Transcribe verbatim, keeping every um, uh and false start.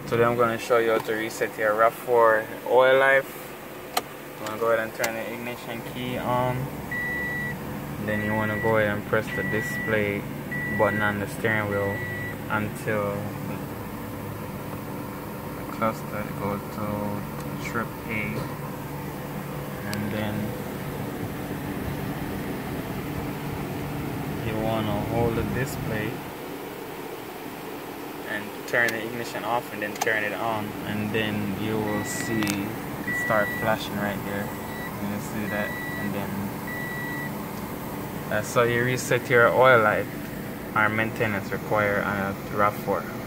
Today I'm going to show you how to reset your Rav four oil life. You want to go ahead and turn the ignition key on. Then you want to go ahead and press the display button on the steering wheel until the cluster goes to trip A. And then you want to hold the display and turn the ignition off and then turn it on, and then you will see it start flashing right there. You will see that, and then that's how you reset your oil life or maintenance required on a Rav four.